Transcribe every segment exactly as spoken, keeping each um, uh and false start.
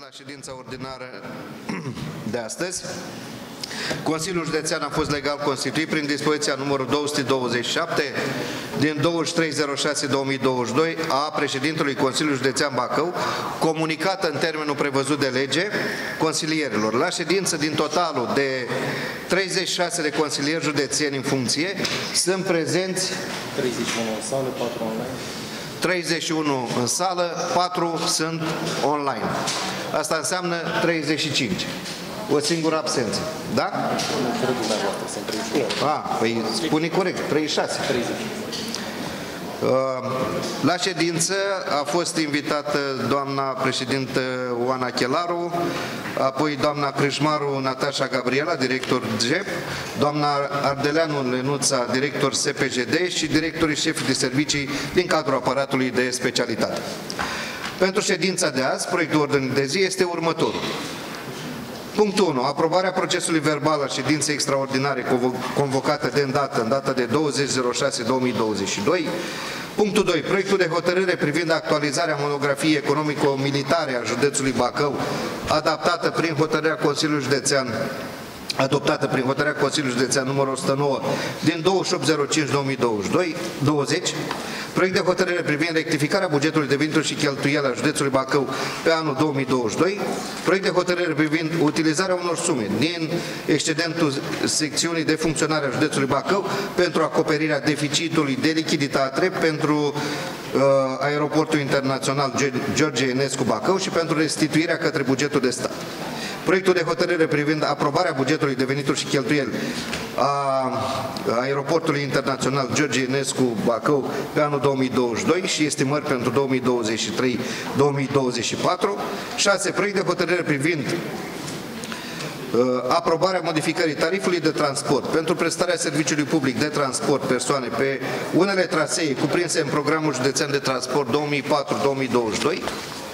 ședința ordinară de astăzi. Consiliul Județean a fost legal constituit prin dispoziția numărul două sute douăzeci și șapte din douăzeci și trei zero șase două mii douăzeci și doi a președintelui Consiliului Județean Bacău, comunicată în termenul prevăzut de lege consilierilor. La ședință, din totalul de treizeci și șase de consilieri județeni în funcție, sunt prezenți treizeci și unu în sală, patru online. treizeci și unu în sală, patru sunt online. Asta înseamnă treizeci și cinci. O singură absență. Da? Nu, cred dumneavoastră, sunt treizeci și unu. A, păi spune corect, treizeci și șase. treizeci. La ședință a fost invitată doamna președintă Oana Chelaru, apoi doamna Crâșmaru Natașa Gabriela, director G E P, doamna Ardeleanu Lenuța, director S P J D și directorii șefi de servicii din cadrul aparatului de specialitate. Pentru ședința de azi, proiectul ordinii de zi este următorul. Punctul unu. Aprobarea procesului verbal al ședinței extraordinare convocată de îndată, în data de douăzeci zero șase două mii douăzeci și doi. Punctul doi. Proiectul de hotărâre privind actualizarea monografiei economico-militare a județului Bacău, adaptată prin hotărârea Consiliului Județean adoptată prin hotărârea Consiliului Județean numărul o sută nouă din douăzeci și opt zero cinci două mii douăzeci. Proiect de hotărâre privind rectificarea bugetului de venituri și cheltuieli a județului Bacău pe anul două mii douăzeci și doi. Proiect de hotărâre privind utilizarea unor sume din excedentul secțiunii de funcționare a județului Bacău pentru acoperirea deficitului de lichiditate pentru uh, aeroportul internațional George Enescu Bacău și pentru restituirea către bugetul de stat. Proiectul de hotărâre privind aprobarea bugetului de venituri și cheltuieli a aeroportului internațional George Enescu Bacău pe anul două mii douăzeci și doi și estimări pentru două mii douăzeci și trei două mii douăzeci și patru. șase. Proiect de hotărâre privind uh, aprobarea modificării tarifului de transport pentru prestarea serviciului public de transport persoane pe unele trasee cuprinse în programul județean de transport două mii patru două mii douăzeci și doi.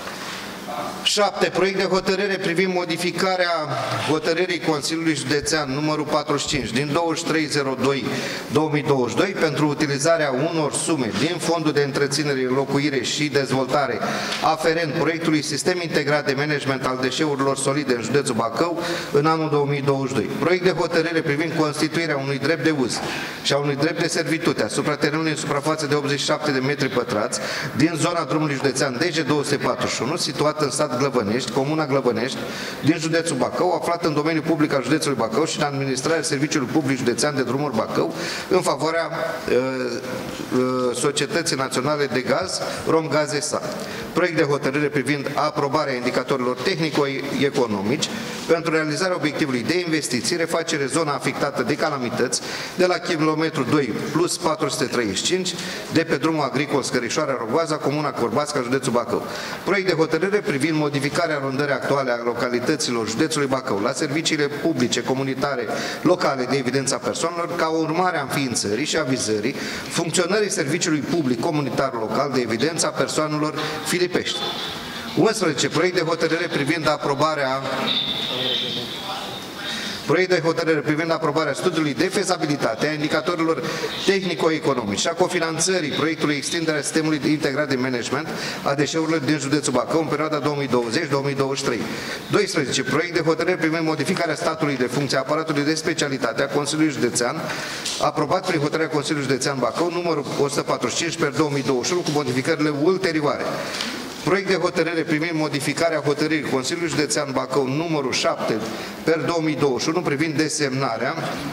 șapte. Proiect de hotărâre privind modificarea hotărârii Consiliului Județean numărul patruzeci și cinci din douăzeci și trei zero doi două mii douăzeci și doi pentru utilizarea unor sume din Fondul de Întreținere, Înlocuire și Dezvoltare aferent proiectului Sistem Integrat de Management al Deșeurilor Solide în județul Bacău în anul două mii douăzeci și doi. Proiect de hotărâre privind constituirea unui drept de uz și a unui drept de servitute asupra terenului în suprafață de optzeci și șapte de metri pătrați din zona drumului județean D G două sute patruzeci și unu, situat în sat Glăvănești, comuna Glăvănești, din județul Bacău, aflat în domeniul public al județului Bacău și în administrarea Serviciului Public Județean de Drumuri Bacău, în favoarea uh, uh, Societății Naționale de Gaz, Romgaz S A. Proiect de hotărâre privind aprobarea indicatorilor tehnico-economici pentru realizarea obiectivului de investiții, refacere zona afectată de calamități de la kilometru doi plus patru sute treizeci și cinci de pe drumul agricol Scărișoara Rogoaza, comuna Corbațca, județul Bacău. Proiect de hotărâre privind modificarea rondării actuale a localităților județului Bacău la serviciile publice, comunitare, locale de evidență a persoanelor, ca urmare a înființării și avizării funcționării serviciului public comunitar local de evidență a persoanelor Filipești. unsprezece. Proiect de hotărâre privind aprobarea Proiect de hotărâre privind aprobarea studiului de fezabilitate a indicatorilor tehnico-economici și a cofinanțării proiectului extinderea sistemului integrat de management a deșeurilor din județul Bacău în perioada două mii douăzeci două mii douăzeci și trei. doisprezece. Proiect de hotărâre privind modificarea statului de funcție a aparatului de specialitate a Consiliului Județean, aprobat prin hotărârea Consiliului Județean Bacău numărul o sută patruzeci și cinci pe două mii douăzeci și unu cu modificările ulterioare. Proiect de hotărâre privind modificarea hotărârii Consiliului Județean Bacău numărul șapte pe două mii douăzeci și unu privind desemnarea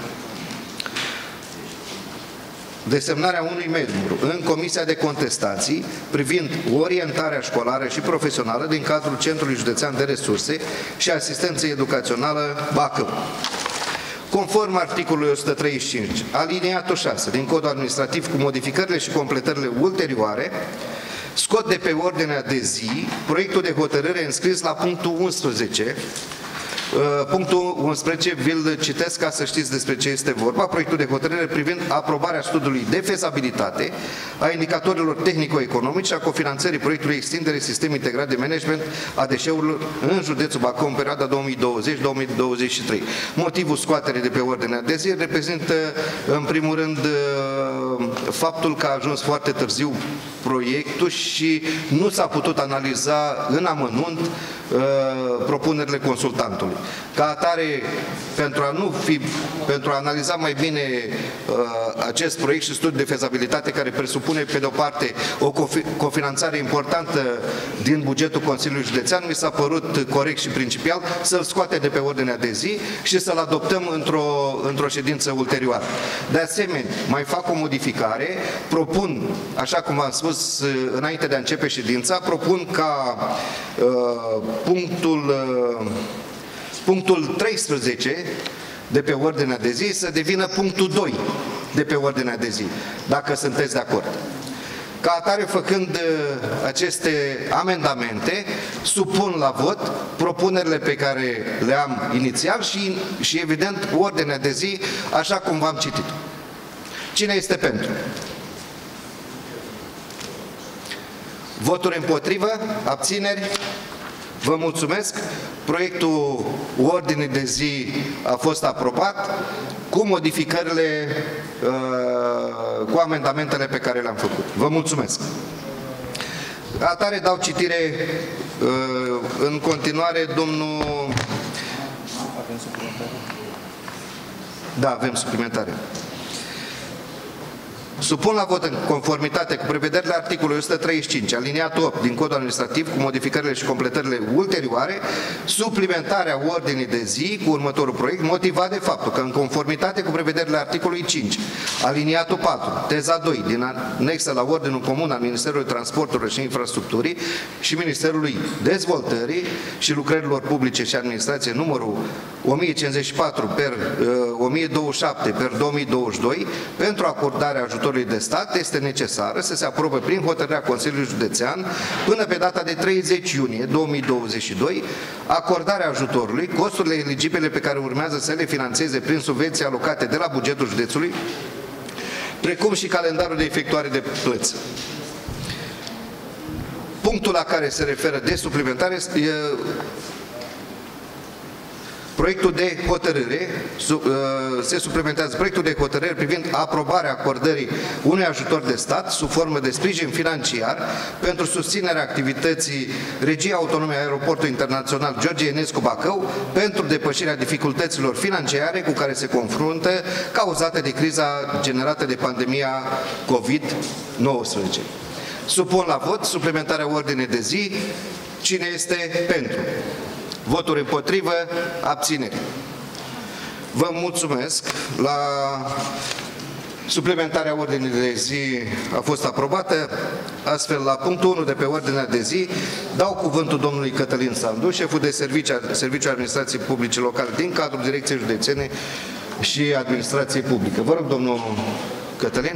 desemnarea unui membru în Comisia de Contestații privind orientarea școlară și profesională din cadrul Centrului Județean de Resurse și Asistență Educațională Bacău. Conform articolului o sută treizeci și cinci, aliniatul șase din Codul Administrativ cu modificările și completările ulterioare, scot de pe ordinea de zi proiectul de hotărâre înscris la punctul unsprezece Punctul unsprezece, vi-l citesc ca să știți despre ce este vorba. Proiectul de hotărâre privind aprobarea studiului de fezabilitate a indicatorilor tehnico-economici și a cofinanțării proiectului extindere sistem integrat de management a deșeurilor în județul Bacău în perioada două mii douăzeci - două mii douăzeci și trei. Motivul scoaterii de pe ordinea de zi reprezintă, în primul rând, faptul că a ajuns foarte târziu proiectul și nu s-a putut analiza în amănunt uh, propunerile consultantului. Ca atare, pentru a, nu fi, pentru a analiza mai bine uh, acest proiect și studiul de fezabilitate, care presupune, pe de o parte, o cofinanțare importantă din bugetul Consiliului Județean, mi s-a părut corect și principial să-l scoate de pe ordinea de zi și să-l adoptăm într-o într-o ședință ulterioară. De asemenea, mai fac o modificare, propun, așa cum am spus înainte de a începe ședința, propun ca uh, punctul, uh, punctul treisprezece de pe ordinea de zi să devină punctul doi de pe ordinea de zi, dacă sunteți de acord. Ca atare, făcând aceste amendamente, supun la vot propunerile pe care le am inițial și, și evident, ordinea de zi, așa cum v-am citit. Cine este pentru? Voturi împotrivă? Abțineri? Vă mulțumesc. Proiectul ordinii de zi a fost aprobat cu modificările, cu amendamentele pe care le-am făcut. Vă mulțumesc. Atare dau citire în continuare, domnul... Avem suplimentare? Da, avem suplimentare. Supun la vot în conformitate cu prevederile articolului o sută treizeci și cinci, aliniatul opt din Codul Administrativ, cu modificările și completările ulterioare, suplimentarea ordinii de zi cu următorul proiect, motivat de faptul că, în conformitate cu prevederile articolului cinci, aliniatul patru, teza doi, din anexă la Ordinul Comun al Ministerului Transporturilor și Infrastructurii și Ministerului Dezvoltării și Lucrărilor Publice și Administrație numărul o mie cincizeci și patru per o mie douăzeci și șapte per două mii douăzeci și doi, pentru acordarea ajutorului de stat, este necesară să se aprobe prin hotărârea Consiliului Județean până pe data de treizeci iunie două mii douăzeci și doi acordarea ajutorului, costurile eligibile pe care urmează să le finanțeze prin subvenții alocate de la bugetul județului, precum și calendarul de efectuare de plăți. Punctul la care se referă de suplimentare este proiectul de hotărâre, se suplimentează proiectul de hotărâre privind aprobarea acordării unui ajutor de stat sub formă de sprijin financiar pentru susținerea activității Regiei Autonome a Aeroportului Internațional George Enescu Bacău pentru depășirea dificultăților financiare cu care se confruntă cauzate de criza generată de pandemia COVID nouăsprezece. Supun la vot suplimentarea ordinei de zi. Cine este pentru? Voturi împotrivă, abțineri. Vă mulțumesc. La suplimentarea ordinii de zi a fost aprobată. Astfel, la punctul unu de pe ordinea de zi, dau cuvântul domnului Cătălin Sandu, șeful de serviciu, Serviciul Administrației Publice Locale din cadrul Direcției Județene și Administrației Publică. Vă rog, domnul Cătălin.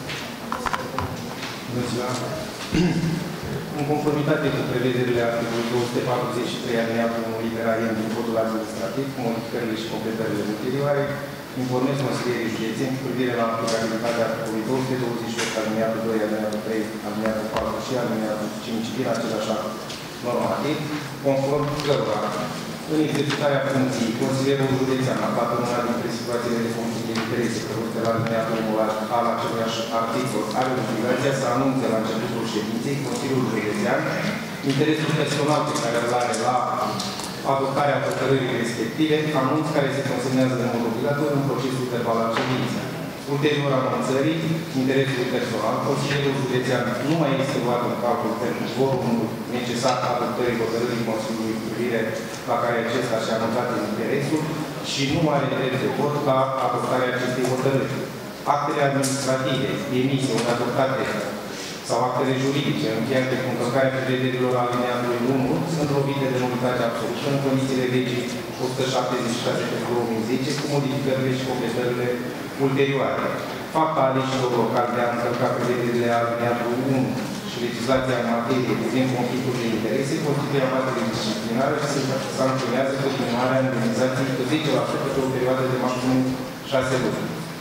În conformitate cu prevederile articolului două sute patruzeci și trei alineatul unu litera M din Codul Administrativ, cu modificările și completările ulterioare, informez consilierii județeni cu privire la aplicabilitatea articolului două sute douăzeci și opt alineatul doi, alineatul trei, alineatul patru și alineatul cinci din același act normativ, conform cărora, în exercitarea funcției, consilierul județean aflat în una dintre situațiile de conflict de interese prevăzute la alineatul unu al aceluiași articol are obligația să anunțe la începutul ședinței Consiliul Județean interesul personal pe care îl are la adoptarea hotărârii respective, anunț care se consemnează în mod obligatoriu în procesul verbal al ședinței. Ulterior anunțării interesului personal, Consilierul Județean nu mai este luat în calcul pentru vorumul necesar adoptării hotărârii Consiliului cu privire la care acesta și-a anunțat interesul și nu are drept de vot la adoptarea acestei hotărâri. Actele administrative emise, ori adoptate sau actele juridice încheiate cu încălcarea prevederilor alineatului unu sunt lovite de nulitate absolută în condițiile legii o sută șaptezeci și șase pe două mii zece cu modificările și completările ulterioare. Fapta aleșilor locali de a încălca prevederile alineatului unu și legislația în materie privind conflictul de interese constituie abatere disciplinară și se sancționează cu diminuarea indemnizației cu zece la sută pe o perioadă de maximum șase luni.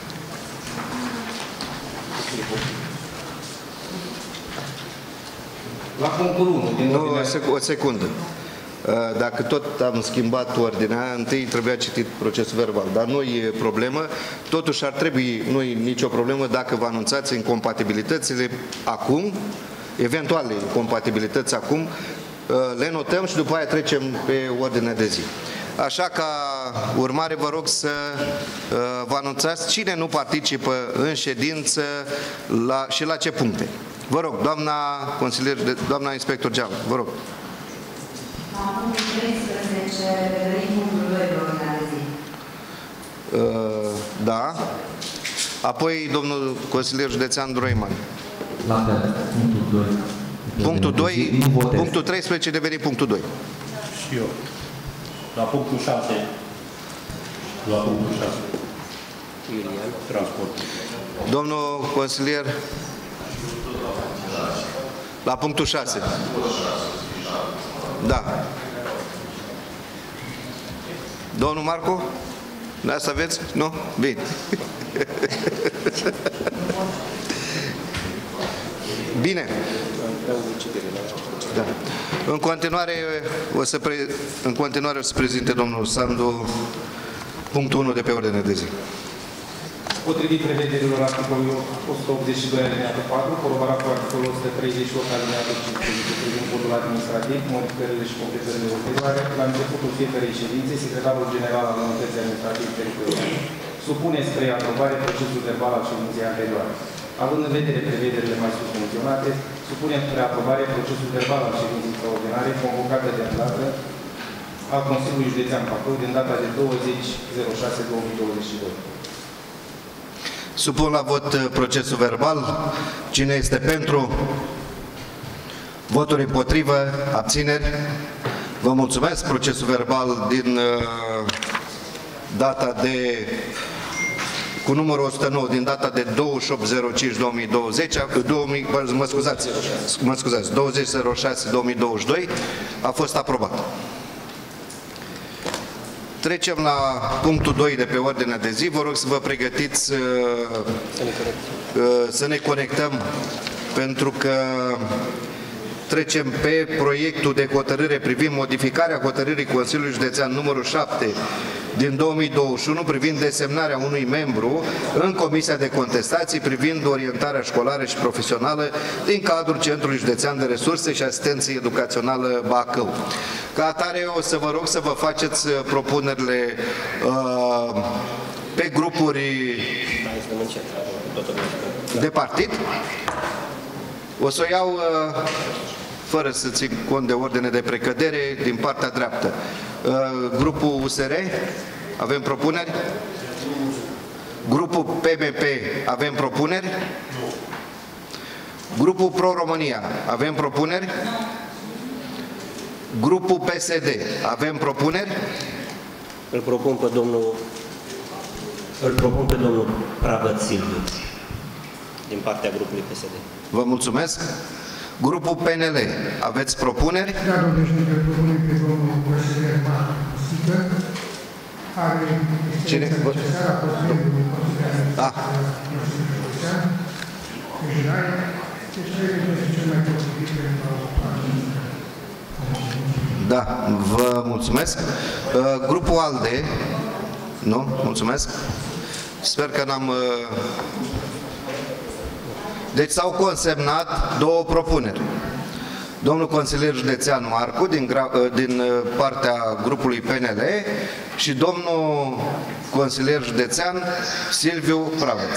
La punctul unu din Nu, ordinea... o, sec o secundă. Dacă tot am schimbat ordinea, întâi trebuia citit procesul verbal, dar nu e problemă. Totuși ar trebui, nu e nicio problemă dacă vă anunțați incompatibilitățile acum, eventuale incompatibilități acum, le notăm și după aia trecem pe ordinea de zi. Așa ca urmare vă rog să vă anunțați cine nu participă în ședință la, și la ce puncte. Vă rog, doamna consilier, doamna inspector Geam, vă rog. La punctul treisprezece, revenim punctul doi de ordinea de zi. Uh, da. Apoi, domnul consilier județean Droiman. La fel, punctul doi. Punctul doi, punctul treisprezece deveni punctul doi. Și eu. La punctul șase. La punctul șase. Ilian, transport. Domnul consilier, la punctul șase. Da. Domnul Marco? Da, să aveți? Nu? Bine. Bine. Da. În continuare o să pre... în continuare o să prezinte domnul Sandu punctul unu de pe ordine de zi. Potrivit prevederilor articolului o sută optzeci și doi alineatul patru, coroborat cu articolul o sută treizeci și opt alineatul cincisprezece privind codul administrativ, modificările și completările ulterioare, la începutul fiecărei ședințe, secretarul general al Unității Administrative Teritoriale supune spre aprobare procesul verbal al ședinței anterioare. Având în vedere prevederile mai sus menționate, supunem spre aprobare procesul verbal al ședinței extraordinare convocată de îndată al Consiliului Județean Bacău din data de douăzeci zero șase două mii douăzeci și doi. Supun la vot procesul verbal. Cine este pentru? Voturi împotrivă? Abțineri? Vă mulțumesc. Procesul verbal din uh, data de cu numărul o sută nouă din data de douăzeci și opt zero cinci două mii douăzeci, două mii, mă scuzați, mă scuzați, douăzeci zero șase două mii douăzeci și doi a fost aprobat. Trecem la punctul doi de pe ordinea de zi. Vă rog să vă pregătiți uh, uh, să ne conectăm, pentru că trecem pe proiectul de hotărâre privind modificarea hotărârii Consiliului Județean numărul șapte din două mii douăzeci și unu privind desemnarea unui membru în Comisia de Contestații privind orientarea școlară și profesională din cadrul Centrului Județean de Resurse și Asistență Educațională Bacău. Ca atare o să vă rog să vă faceți propunerile uh, pe grupuri de partid. O să o iau uh, fără să țin cont de ordine de precădere din partea dreaptă. Uh, grupul U S R, avem propuneri? Grupul P M P, avem propuneri? Grupul Pro-România, avem propuneri? Grupul P S D, avem propuneri? Îl propun pe domnul îl propun pe domnul Pravăț Silviu din partea grupului P S D. Vă mulțumesc. Grupul P N L, aveți propuneri? Da, domnule președinte, propunem pe domnul consilier Marcu Stică, are experiența necesară, a fost membru din Consiliul Județean, deci cred că este cel mai potrivit pentru acest. Da, vă mulțumesc. Grupul ALDE, nu? Mulțumesc. Sper că n-am... Deci s-au consemnat două propuneri. Domnul consilier județean Marcu din, din partea grupului P N L și domnul consilier județean Silviu Pravăț.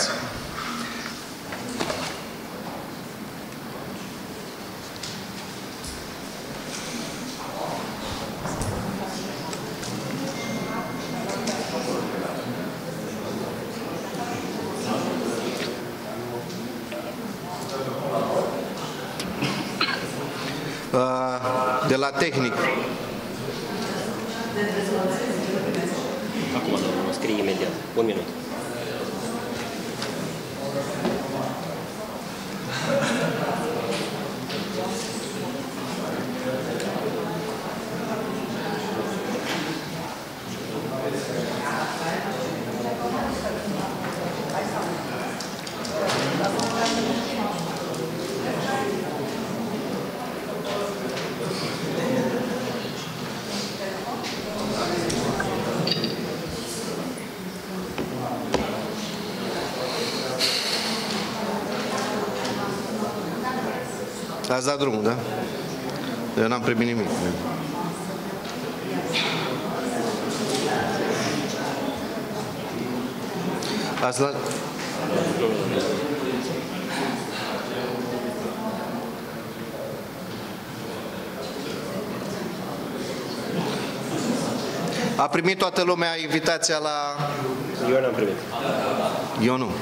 De la tehnic. Acum, domnul, mă scrie imediat. Un minut. Ați dat drumul, da? Eu n-am primit nimic. Ați luat... A primit toată lumea invitația la... Eu n-am primit. Eu nu.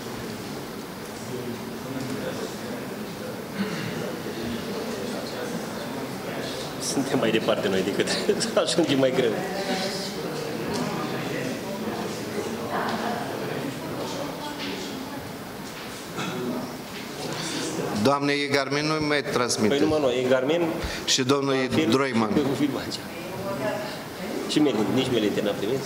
Suntem mai departe noi decât să ajungem mai greu. Doamne Egarmin nu mai transmite. Păi numai noi, Egarmin și domnul Droiman. Și Melin, nici Melinte n-a primit.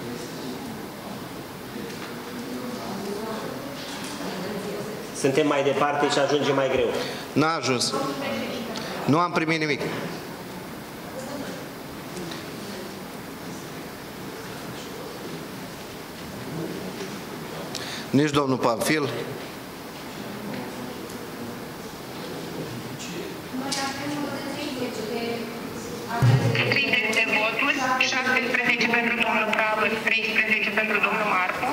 Suntem mai departe și ajungem mai greu. N-a ajuns. Nu am primit nimic. Nici domnul Pamfil. treizeci de voturi, șaptesprezece pentru domnul Pravă, treisprezece pentru domnul Marcu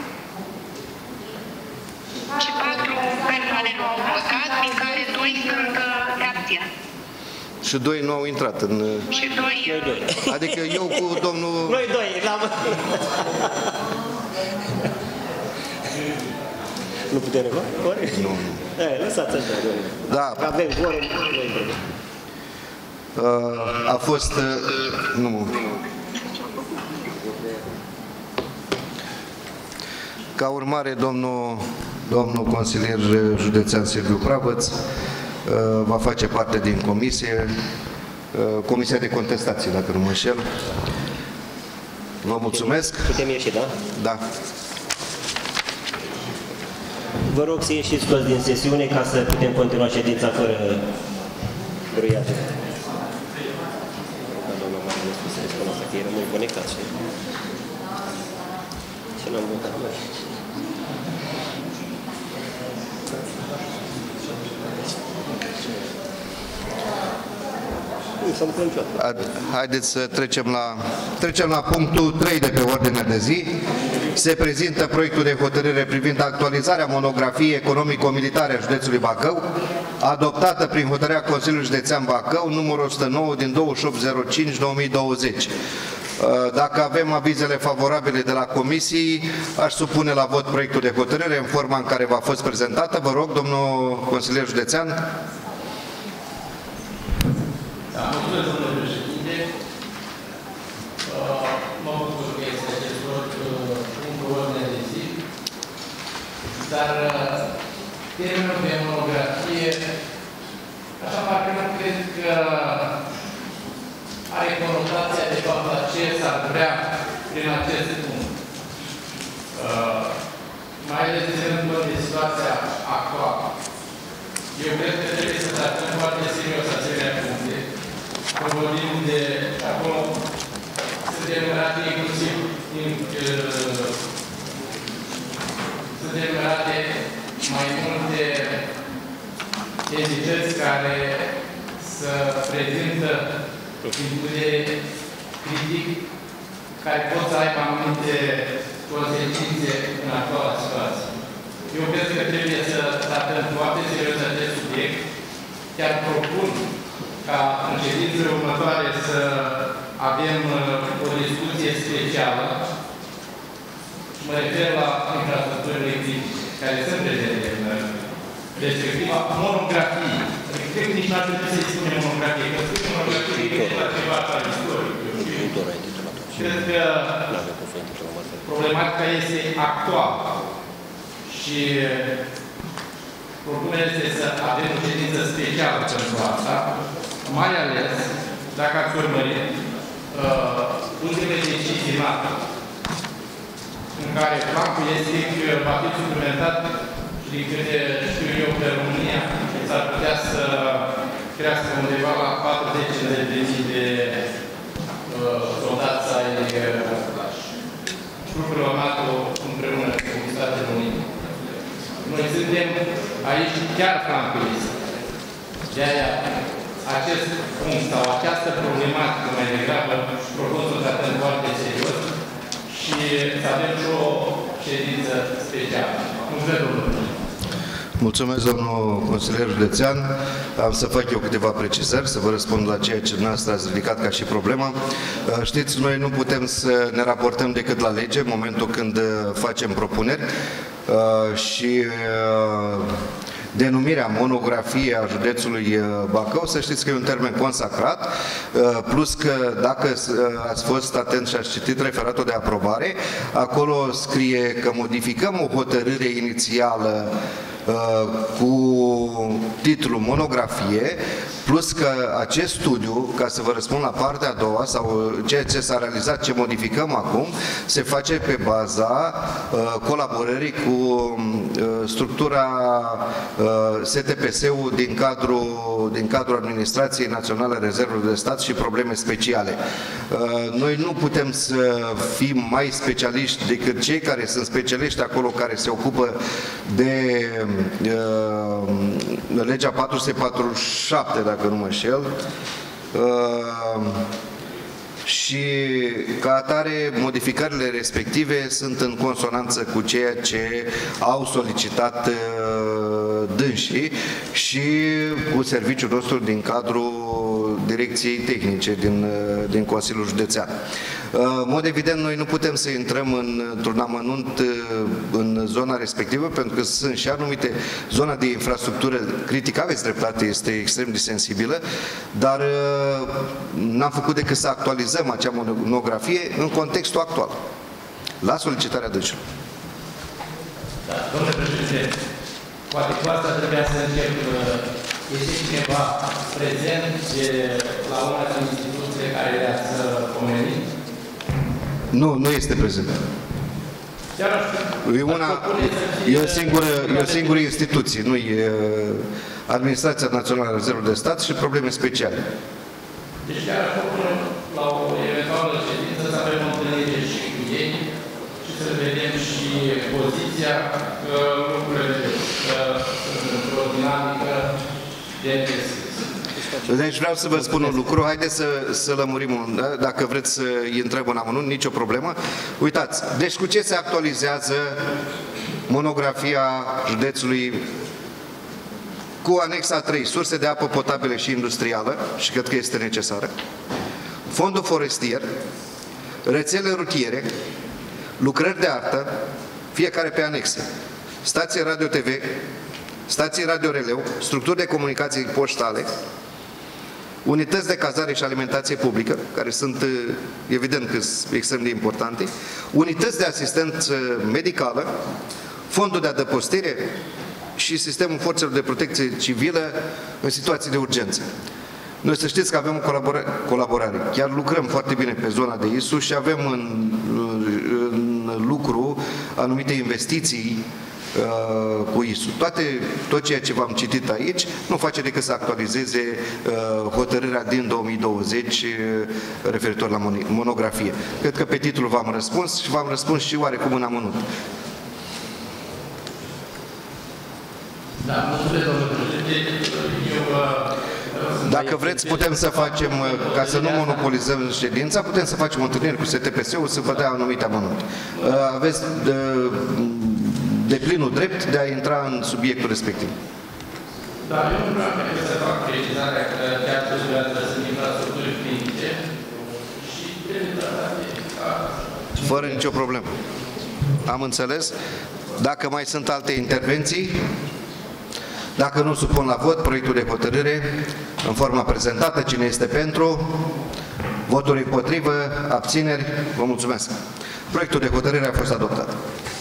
și patru persoane nu au votat, din care doi sunt de abțin. Și doi nu au intrat în... Și doi... Noi doi. Adică eu cu domnul... Noi doi, n-am... Nu putem recla? Nu, nu. E, lăsați așa, domnule. Da. Avem vorum, noi doi. A fost... Nu. Ca urmare, domnul, domnul consilier județean Silviu Pravăț va face parte din comisie, Comisia de Contestații, dacă nu mă înșel. Vă mulțumesc. Putem ieși, da? Da. Vă rog să ieșiți toți din sesiune ca să putem continua ședința fără bruiate. Să răspundă să fie rămâi conectat și... și n-am votat noi. Haideți să trecem la, trecem la punctul trei de pe ordinea de zi. Se prezintă proiectul de hotărâre privind actualizarea monografiei economico-militare a județului Bacău, adoptată prin hotărârea Consiliului Județean Bacău, numărul o sută nouă din douăzeci și opt zero cinci două mii douăzeci. Dacă avem avizele favorabile de la comisii, aș supune la vot proiectul de hotărâre în forma în care v-a fost prezentată. Vă rog, domnul consilier județean. Da, mulțumesc, domnule președinte. Mă bucur că este acest vot în ordine de zi, dar termenul de monografie, așa parcă nu cred că are conotația de fapt la ce s-ar vrea prin acest punct. Mai ales ținând cont de situația actuală. Eu cred că trebuie să tratăm foarte serios asemenea puncte. Vorbim de acolo, suntem mirate inclusiv suntem mirate mai multe entități care să prezintă din vedere critic, care pot să aibă anumite consecințe în actuala situație. Eu cred că trebuie să tratăm foarte serios acest subiect. Chiar propun ca în ședințele următoare să avem o discuție specială. Mă refer la infrastructurile critice, care sunt prezente în respectiva monografie. Cred că nici n-ar trebui să-i spunem monografie, că spune monografie e la ceva al istoric. Cred că problematica este actuală și propunerea este să avem o ședință specială pentru asta, mai ales dacă ați urmărit uh, ultimele decizii NATO, în care flancul estic va fi suplimentat și din câte știu eu pe România s-ar putea să crească undeva la patruzeci de mii de uh, soldați ai trupelor NATO împreună cu Statele Unite. Noi suntem aici chiar flancul estic. De aia, acest punct sau această problematică mai degrabă propun să o tratăm foarte serios și să avem și o ședință specială. Mulțumesc, domnule președinte. Mulțumesc, domnul consilier județean. Am să fac eu câteva precizări, să vă răspund la ceea ce dumneavoastră ați ridicat ca și problemă. Știți, noi nu putem să ne raportăm decât la lege în momentul când facem propuneri și denumirea monografie a județului Bacău, să știți că e un termen consacrat, plus că dacă ați fost atent și ați citit referatul de aprobare, acolo scrie că modificăm o hotărâre inițială cu titlul monografie, plus că acest studiu, ca să vă răspund la partea a doua, sau ceea ce s-a realizat, ce modificăm acum, se face pe baza uh, colaborării cu uh, structura uh, S T P S-ul din cadrul, din cadrul Administrației Naționale Rezervelor de Stat și probleme speciale. Uh, noi nu putem să fim mai specialiști decât cei care sunt specialiști acolo, care se ocupă de uh, legea patru sute patruzeci și șapte, dacă nu mă înșel, uh, și ca atare modificările respective sunt în consonanță cu ceea ce au solicitat uh, dânsii și cu serviciul nostru din cadrul Direcției Tehnice din, uh, din Consiliul Județean. Uh, în mod evident, noi nu putem să intrăm în, într-un amănunt uh, în zona respectivă, pentru că sunt și anumite zona de infrastructură critică, aveți dreptate, este extrem de sensibilă, dar uh, n-am făcut decât să actualizăm acea monografie în contextul actual, la solicitarea dânșilor. Da, domnule președinte, poate cu asta trebuia să încep. Este cineva prezent de la una din instituțiile care le-ați pomenit? Nu, nu este prezent. E una, e o singură, e o singură instituție, nu e Administrația Națională a Rezervelor de Stat și probleme speciale. Deci chiar propun la o eventuală ședință să avem o întâlnire și cu ei și să vedem și poziția, că lucrurile sunt într-o dinamică de deschis. Deci vreau să vă spun un lucru, haideți să, să lămurim, un, dacă vreți să intrăm în amănunt, nicio problemă. Uitați, deci cu ce se actualizează monografia județului? Cu anexa trei, surse de apă potabilă și industrială, și cred că este necesară, fondul forestier, rețele rutiere, lucrări de artă, fiecare pe anexe, stație radio-T V, stații radio-releu, structuri de comunicații poștale, unități de cazare și alimentație publică, care sunt, evident, că sunt extrem de importante, unități de asistență medicală, fondul de adăpostire și sistemul forțelor de protecție civilă în situații de urgență. Noi să știți că avem o colaborare, colaborare. Chiar lucrăm foarte bine pe zona de I S U și avem în, în lucru anumite investiții uh, cu I S U. Toate, tot ceea ce v-am citit aici nu face decât să actualizeze uh, hotărârea din două mii douăzeci uh, referitor la monografie. Cred că pe titlul v-am răspuns și v-am răspuns și oarecum în amănunt. Da, mulțumesc, domnule președinte. Eu, Dacă vreți, putem să facem, ca să nu monopolizăm ședința, putem să facem o întâlnire cu S T P S-ul să vă dea anumite amănunte. Aveți de, de plinul drept de a intra în subiectul respectiv. Da, eu nu vreau să fac precizarea că chiar trebuie să sunt infrastructuri critice și trebuie tratate. Fără nicio problemă. Am înțeles. Dacă mai sunt alte intervenții, dacă nu, supun la vot proiectul de hotărâre în forma prezentată. Cine este pentru? Voturi împotrivă? Abțineri? Vă mulțumesc. Proiectul de hotărâre a fost adoptat.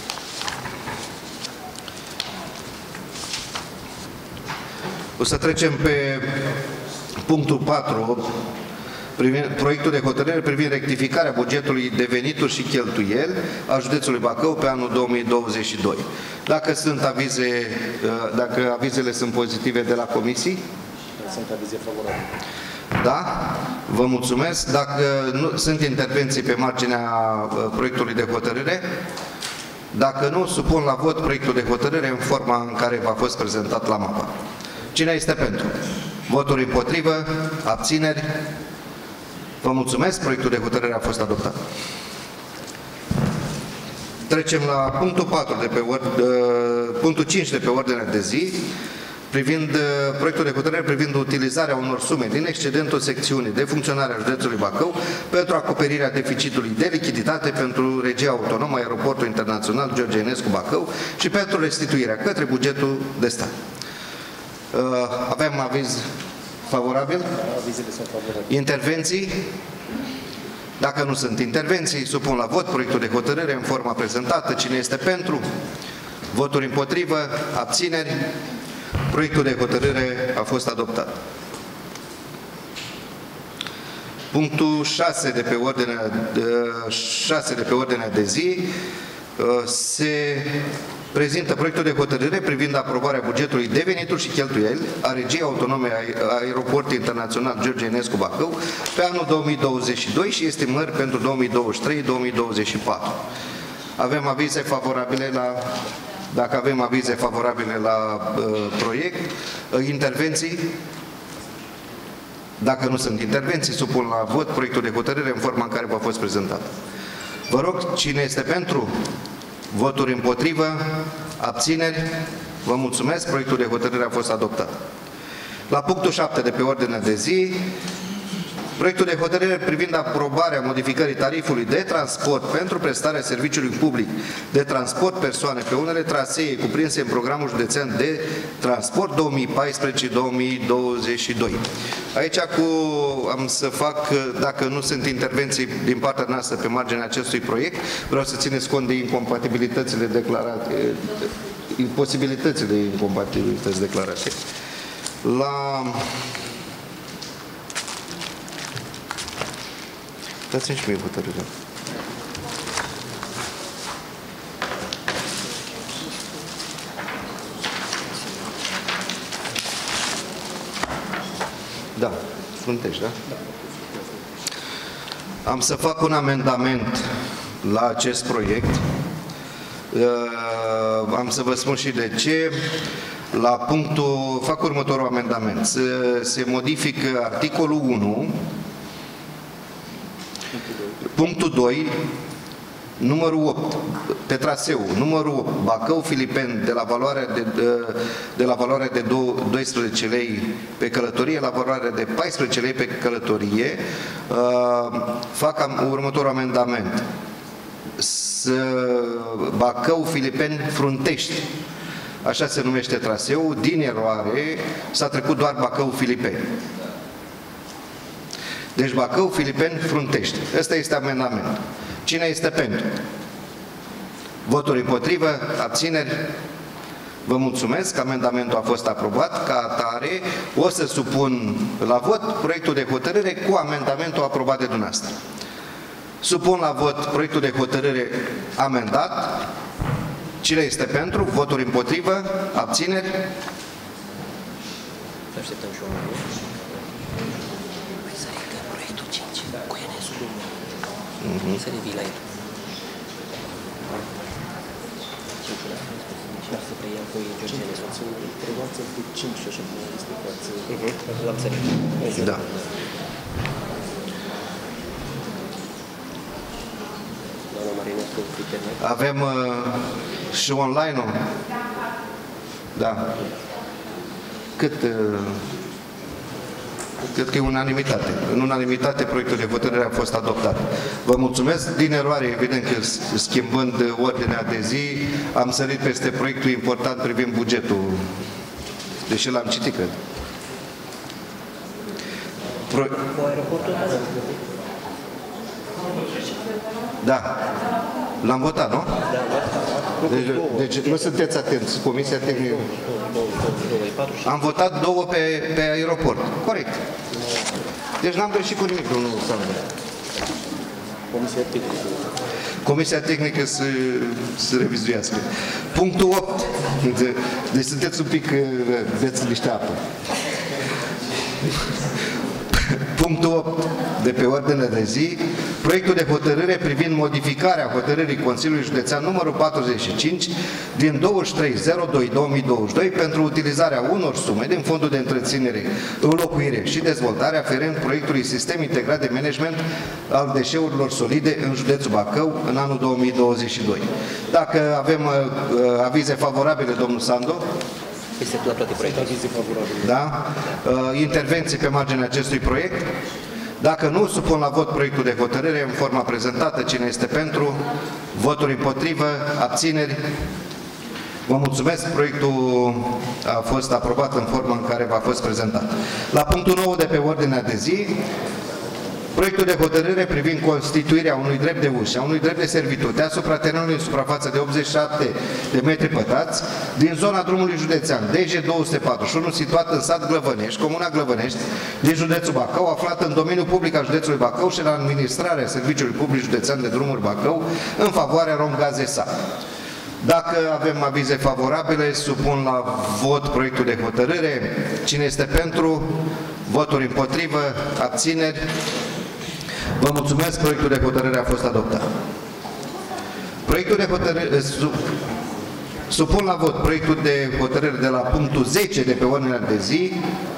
O să trecem pe punctul patru, privind, proiectul de hotărâre privind rectificarea bugetului de venituri și cheltuieli a județului Bacău pe anul două mii douăzeci și doi. Dacă sunt avize, dacă avizele sunt pozitive de la comisii? Sunt avize favorabile. Da? Vă mulțumesc. Dacă nu, sunt intervenții pe marginea proiectului de hotărâre? Dacă nu, supun la vot proiectul de hotărâre în forma în care v-a fost prezentat la mapă. Cine este pentru? Voturi împotrivă? Abțineri? Vă mulțumesc. Proiectul de hotărâre a fost adoptat. Trecem la punctul patru de pe ord, punctul cinci de pe ordinea de zi, privind proiectul de hotărâre privind utilizarea unor sume din excedentul secțiunii de funcționare a județului Bacău pentru acoperirea deficitului de lichiditate pentru regia autonomă Aeroportul Internațional George Enescu Bacău și pentru restituirea către bugetul de stat. Avem aviz favorabil? Avizele sunt favorabile. Intervenții? Dacă nu sunt intervenții, supun la vot proiectul de hotărâre în forma prezentată. Cine este pentru? Voturi împotrivă? Abțineri? Proiectul de hotărâre a fost adoptat. Punctul șase de pe ordinea de, șase de, pe ordinea de zi se prezintă proiectul de hotărâre privind aprobarea bugetului de venituri și cheltuieli a Regiei Autonome a Aeroportului Internațional George Enescu Bacău pe anul două mii douăzeci și doi și estimări pentru două mii douăzeci și trei două mii douăzeci și patru. Avem avize favorabile la... Dacă avem avize favorabile la uh, proiect, uh, intervenții? Dacă nu sunt intervenții, supun la vot proiectul de hotărâre în forma în care v-a fost prezentat. Vă rog, cine este pentru? Voturi împotrivă? Abțineri? Vă mulțumesc. Proiectul de hotărâre a fost adoptat. La punctul șapte de pe ordinea de zi, proiectul de hotărâre privind aprobarea modificării tarifului de transport pentru prestarea serviciului public de transport persoane pe unele trasee cuprinse în programul județean de transport două mii paisprezece două mii douăzeci și doi. Aici cu, am să fac, dacă nu sunt intervenții din partea noastră pe marginea acestui proiect, vreau să țineți cont de incompatibilitățile declarate, posibilitățile de incompatibilități declarate. La... Dați-mi și mie hotărârea. Da, Fruntești, da? Am să fac un amendament la acest proiect. Am să vă spun și de ce. La punctul, fac următorul amendament. Se, se modifică articolul unu, punctul doi, numărul opt, pe traseu, numărul opt, Bacău-Filipeni, de la valoare de, de, de la valoare de doisprezece lei pe călătorie la valoare de paisprezece lei pe călătorie, uh, fac următorul amendament. Bacău-Filipeni-Fruntești. Așa se numește traseul, din eroare s-a trecut doar Bacău-Filipeni. Deci Bacău-Filipeni-Fruntești. Ăsta este amendament. Cine este pentru? Voturi împotrivă? Abțineri? Vă mulțumesc. Amendamentul a fost aprobat. Ca atare o să supun la vot proiectul de hotărâre cu amendamentul aprobat de dumneavoastră. Supun la vot proiectul de hotărâre amendat. Cine este pentru? Voturi împotrivă? Abțineri? Așteptăm și o să ridicăm proiectul cinci cu Enescu. Să revii la el. Și ar să preia cu George Enescu. Trebuia cu cinci și așa cum este față. La țări. Da. Avem uh, și online-ul? Da. Cât? Uh, cred că e unanimitate. În unanimitate proiectul de hotărâre a fost adoptat. Vă mulțumesc. Din eroare, evident că schimbând ordinea de zi, am sărit peste proiectul important privind bugetul. Deși l-am citit, cred. Pro... Da. L-am votat, nu? Deci, deci nu sunteți atenți. Comisia tehnică... Am votat două pe, pe aeroport. Corect. Deci n-am greșit cu nimic, domnul Sandra. Comisia tehnică. Comisia tehnică să, să revizuiască. Punctul opt. Deci sunteți un pic... Veți niște apă. Punctul opt de pe ordine de zi. Proiectul de hotărâre privind modificarea hotărârii Consiliului Județean numărul patruzeci și cinci din douăzeci și trei zero doi două mii douăzeci și doi pentru utilizarea unor sume din Fondul de Întreținere, Înlocuire și Dezvoltare aferent proiectului Sistem Integrat de Management al Deșeurilor Solide în județul Bacău în anul două mii douăzeci și doi. Dacă avem uh, avize favorabile, domnul Sandu? Este la toate proiectele. Da? Uh, intervenții pe marginea acestui proiect? Dacă nu, supun la vot proiectul de hotărâre în forma prezentată. Cine este pentru? Voturi împotrivă? Abțineri? Vă mulțumesc. Proiectul a fost aprobat în forma în care v-a fost prezentat. La punctul nouă de pe ordinea de zi, proiectul de hotărâre privind constituirea unui drept de ușă, a unui drept de servitute asupra terenului în suprafață de optzeci și șapte de metri pătrați din zona drumului județean D J două sute patruzeci și unu, situat în sat Glăvănești, comuna Glăvănești, din județul Bacău, aflat în domeniul public al județului Bacău și la administrarea Serviciului Public Județean de Drumuri Bacău, în favoarea Romgaz S A. Dacă avem avize favorabile, supun la vot proiectul de hotărâre. Cine este pentru? Voturi împotrivă? Abțineri? Vă mulțumesc, proiectul de hotărâre a fost adoptat. Proiectul de hotărâre, supun la vot proiectul de hotărâre de la punctul zece de pe ordinea de zi.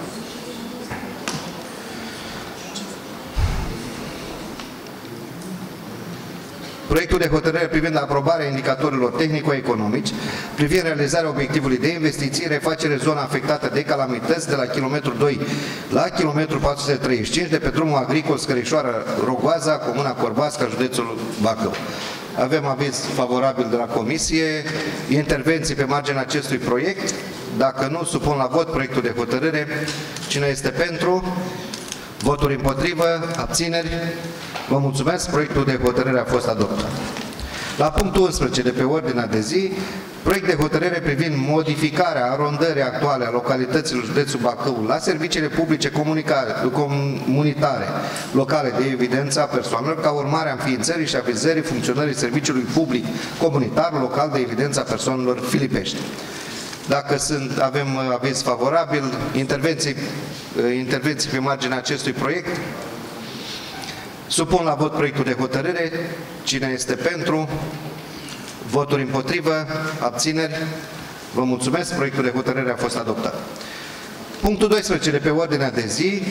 Proiectul de hotărâre privind aprobarea indicatorilor tehnico-economici privind realizarea obiectivului de investiții, refacere zona afectată de calamități de la kilometrul doi la kilometrul patru sute treizeci și cinci de pe drumul agricol Scărișoara-Rogoaza, comuna Corbasca, județul Bacău. Avem aviz favorabil de la Comisie, intervenții pe marginea acestui proiect. Dacă nu, supun la vot proiectul de hotărâre. Cine este pentru? Voturi împotrivă? Abțineri? Vă mulțumesc, proiectul de hotărâre a fost adoptat. La punctul unsprezece de pe ordinea de zi, proiect de hotărâre privind modificarea arondării actuale a localităților județul Bacău la serviciile publice comunitare locale de evidență a persoanelor ca urmare a înființării și avizării funcționării serviciului public comunitar local de evidență a persoanelor Filipești. Dacă sunt, avem aviz favorabil, intervenții, intervenții pe marginea acestui proiect. Supun la vot proiectul de hotărâre. Cine este pentru? Voturi împotrivă? Abțineri? Vă mulțumesc. Proiectul de hotărâre a fost adoptat. Punctul doisprezece de pe ordinea de zi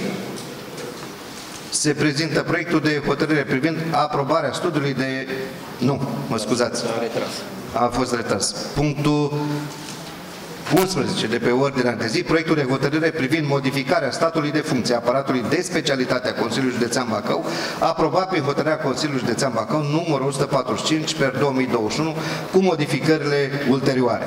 se prezintă proiectul de hotărâre privind aprobarea studiului de... Nu, mă scuzați. A fost retras. Punctul unsprezece de pe ordinea de zi, proiectul de hotărâre privind modificarea statului de funcție aparatului de specialitate a Consiliului Județean Bacău, aprobat prin hotărârea Consiliului Județean Bacău numărul o sută patruzeci și cinci pe două mii douăzeci și unu cu modificările ulterioare.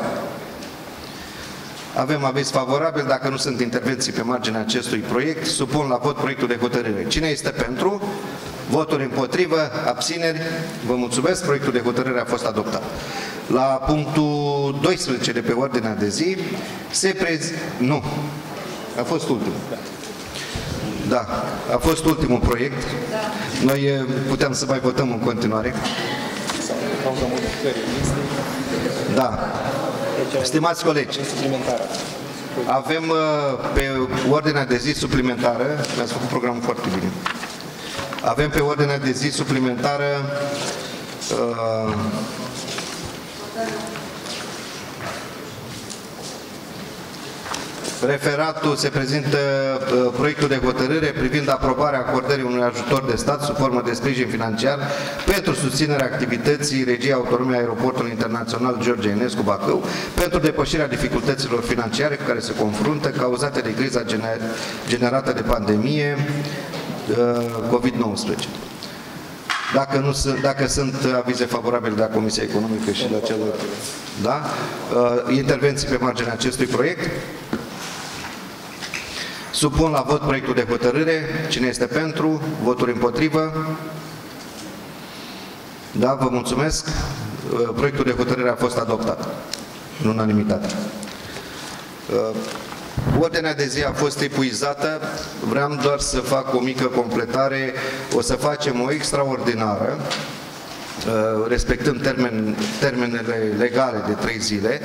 Avem aviz favorabil. Dacă nu sunt intervenții pe marginea acestui proiect, supun la vot proiectul de hotărâre. Cine este pentru? Voturi împotrivă? Abțineri? Vă mulțumesc. Proiectul de hotărâre a fost adoptat. La punctul doisprezece de pe ordinea de zi se prez... Nu. A fost ultimul. Da. A fost ultimul proiect. Noi puteam să mai votăm în continuare. Da. Stimați colegi, avem pe ordinea de zi suplimentară, mi-ați făcut programul foarte bine, avem pe ordinea de zi suplimentară uh, referatul, se prezintă uh, proiectul de hotărâre privind aprobarea acordării unui ajutor de stat sub formă de sprijin financiar pentru susținerea activității Regiei Autonome a Aeroportului Internațional George Enescu Bacău pentru depășirea dificultăților financiare cu care se confruntă cauzate de criza gener generată de pandemie uh, COVID nouăsprezece. Dacă, nu sunt, dacă sunt avize favorabile de la Comisia Economică și de la celălalt, da? Uh, intervenții pe marginea acestui proiect. Supun la vot proiectul de hotărâre. Cine este pentru? Voturi împotrivă? Da, vă mulțumesc. Proiectul de hotărâre a fost adoptat în unanimitate. Ordinea de zi a fost epuizată. Vreau doar să fac o mică completare. O să facem o extraordinară, respectând termen, termenele legale de trei zile,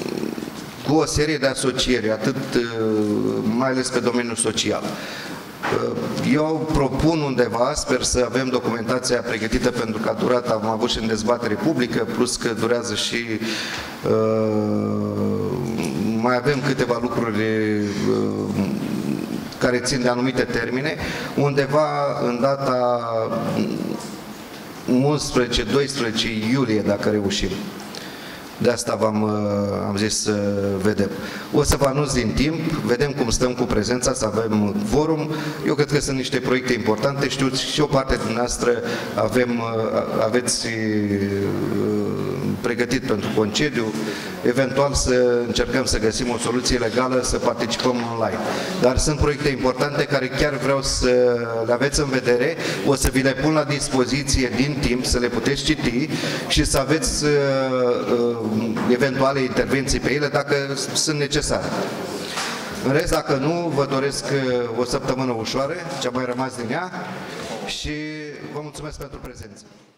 cu o serie de asocieri, atât mai ales pe domeniul social. Eu propun undeva, sper să avem documentația pregătită pentru că a durat, am avut și în dezbatere publică, plus că durează și mai avem câteva lucruri care țin de anumite termene, undeva în data unsprezece doisprezece iulie, dacă reușim. De asta v-am am zis să vedem. O să vă anunț din timp, vedem cum stăm cu prezența, să avem quorum. Eu cred că sunt niște proiecte importante, știu și o parte din noastră avem, aveți pregătit pentru concediu, eventual să încercăm să găsim o soluție legală, să participăm online. Dar sunt proiecte importante care chiar vreau să le aveți în vedere, o să vi le pun la dispoziție din timp, să le puteți citi și să aveți eventuale intervenții pe ele dacă sunt necesare. În rest, dacă nu, vă doresc o săptămână ușoară, ce a mai rămas din ea, și vă mulțumesc pentru prezență.